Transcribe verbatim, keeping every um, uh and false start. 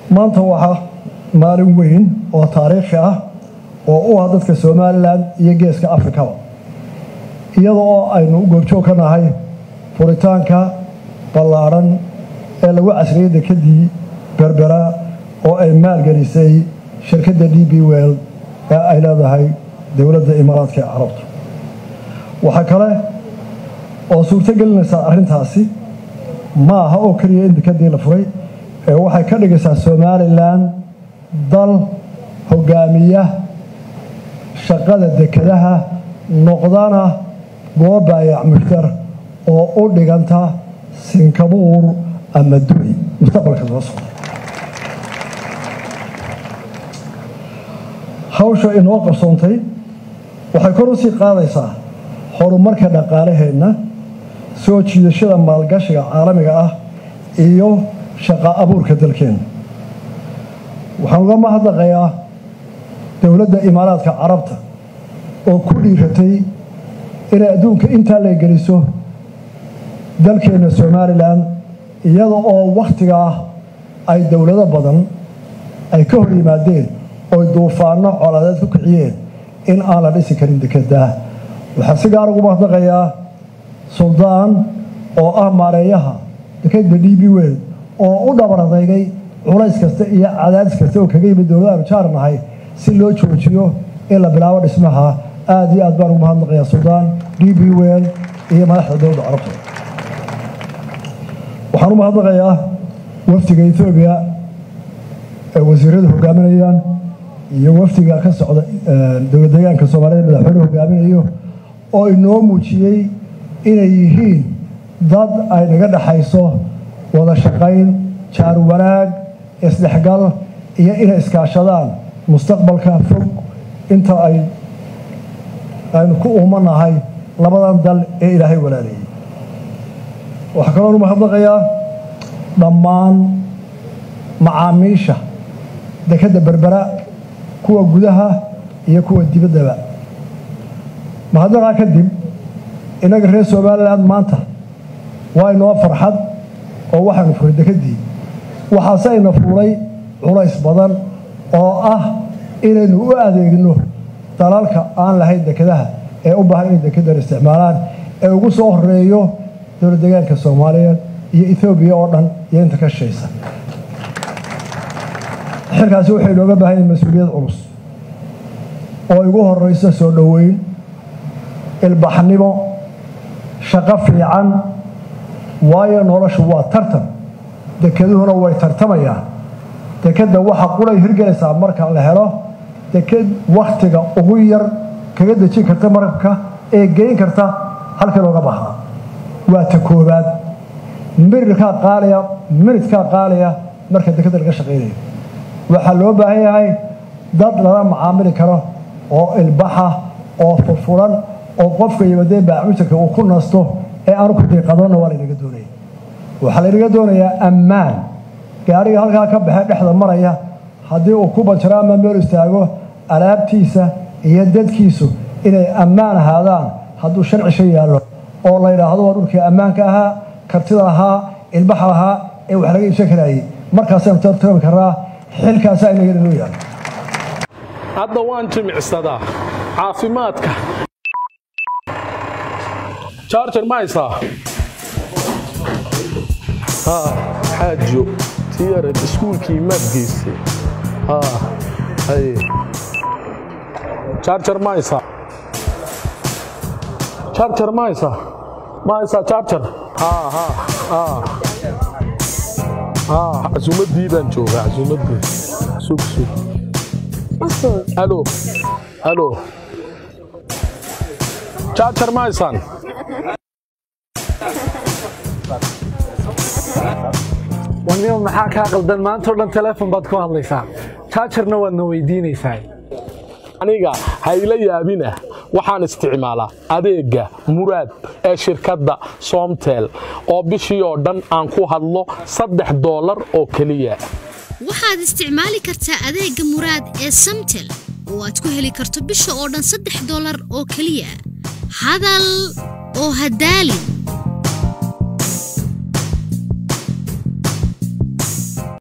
maanta waxa maalin weyn oo taariikhi ah oo u ah dadka Soomaaliland iyo geeska Afrika iyadoo aynu goobjoog ka nahay furitaanka ballaaran ee lagu casriyay dekadii Berbera oo ay maalgelisay shirkadda D B World ee ay leedahay dawladda Imaaraadka Carabta waxa kale oo suurtagelinaysa arrintaasi ma aha oo kaliya in dekadii la furay ee waxay ka dhigaysaa Soomaaliland dal hogaamiya shaqada dekadaha noqdana goob baayac mushtar oo u dhiganta Singapore ama Dubai mustaqbalka soo socda hawsha inoo qarsoontay waxay kor u sii qaadaysaa horumarka dhaqaalaheena soo jiidashada maalgashiga caalamiga ah iyo shaqo abuurka dalkeena waxaan uga mahadnaqayaa dawladda Imaaraadka Carabta oo ku dhiiratay inay adduunka inta la geliso dalkeena Soomaaliland iyada oo waqtiga ay dawlado badan ay ka hor yimaadeen oo duufaano coladeed ku kiciyeen in aan la dhisi karin dekada waxa si gaar ah ugu mahadnaqayaa Suldaan oo ah maareeyaha dekada D B World oo u dhabaradaygay culays kasta iyo cadaadis kasta oo kaga yimid dawladda jaarnahay si loo joojiyo in la bilaabo dhismaha aad iyo aad baan ugu mahadnaqayaa Suldaan D B World iyo madaxda dawladda Carabta waxaan u mahadnaqayaa wafdiga Ethiopia ee wasiirada hogaaminayaan iyo wafdiga ka socda dawladda deegaanka Soomaaliya madaxweynaha hogaaminayo oo inoo muujiyay inay yihiin dad ay naga dhaxayso wada shaqayn jaar wanaag isdhexgal iyo inay iskaashadaan mustaqbalka fog inta ay aynu ku uumanahay labadan dal ee Ilaahay walaalay waxa kale oo mahadnaqayaa dhammaan macaamiisha dekada Berbera kuwa gudaha iyo kuwa dibadda mahadnaqa kadib inaga reer Soomaaliland maanta waa inoo farxad oo waxaan furay dekadii waxa sayna fuulay culays badan oo ah inaynu u adeegno dalalka aan lahayn dekadaha ee u baahan in dekada isticmaalaan ee ugu soo horeeyo dawladda deegaanka Soomaaliyeed iyo Ethiopia oo dhan iyo inta ka shaqeysa xilkaasi waxay looga baahan yahay mas'uuliyad culus oo ugu horeysa soo dhaweyn ilbaxnimo shaqo fiican waayo noloshu waa tartan dekeduhuna way tartamayaan dekada waxa qulay hirgelaysaa marka la helo dekad waqtiga ugu yar kaga dejin karta marka ee geyn karta halka looga baahnaa waa ta koobaad mirka qaaliya mirka qaaliya marka dekada laga shaqeeyo waxa loo baahan yahay dad lala macaamili karo oo ilbaxa oo furfuran oo qofka yimaaday baaxuuska uu ku nasto ee aanu ku deeqadona waa laga doonayay waxa laga doonayaa ammaan gaariga halka ka baxay dhexda maraya hadii uu ku banjaro ama meel istaago alaabtiisa iyo dadkiisu inay ammaan ahaadaan haduu sharci shay yaalo oo la yiraahdo waa dhulkii ammaanka ahaa kartida ahaa ilbaxa ahaa ee wax laga iibsan karayay markaas aan tartan karaa xilkaas ay naga leeyahay hadda waan jimicsadaa caafimaadka charger maisa ha xaajo tiyara iskuulkii madgiisa ha hay charger maisa charger maisa maisa charger ha ha ha ha azumadii baan joogaa azumadii sug sug Hello. Hello. Charger my son. Wanyo maxaa ka qaldan maanta oo dhan telefoon baad ku hadlaysaa. Chargerna waad noo weydiinaysaa. Aniga hayla yaabina waxaan isticmaalaa adeega Muraad ee shirkadda Somtel oo bishii oo dhan aan ku hadlo saddex dollar oo kaliya. waxaad isticmaali kartaa adeega Muraad ee Somtel oo aad ku heli karto bisha oo dhan saddex dollar oo kaliya hadal oo hadaalin